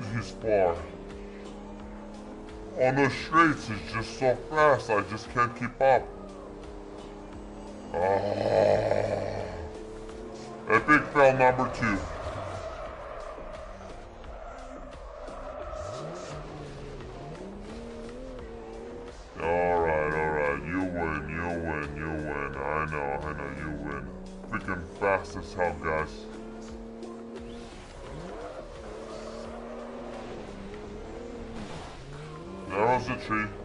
dude, he's far. On the straights, it's just so fast, I just can't keep up. Epic fail number 2. Alright, you win. I know, you win. Freaking fast as hell, guys. There was a tree.